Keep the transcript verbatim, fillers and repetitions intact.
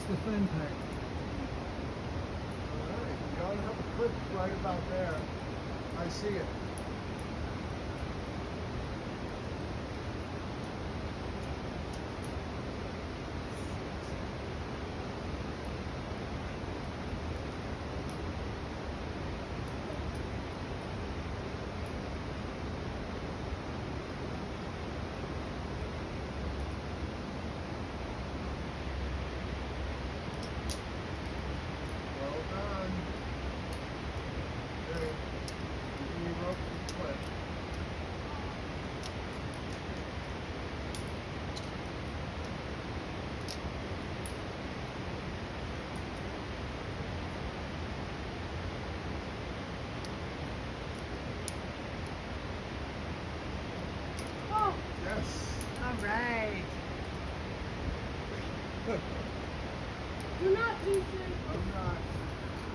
That's the fin pack. Alright, you ought to have a clip right about there. I see it. Well done. Okay. Give me rope and clip. Oh, Yes. all right. Do not be I'm not.